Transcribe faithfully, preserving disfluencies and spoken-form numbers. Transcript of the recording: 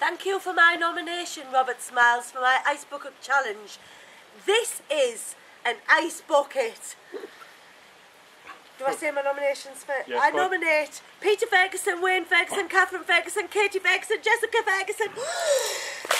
Thank you for my nomination, Robert Smiles, for my Ice Bucket Challenge. This is an ice bucket. Do I say my nominations first? Yes, I go on. nominate Peter Ferguson, Wayne Ferguson, Catherine Ferguson, Katie Ferguson, Jessica Ferguson.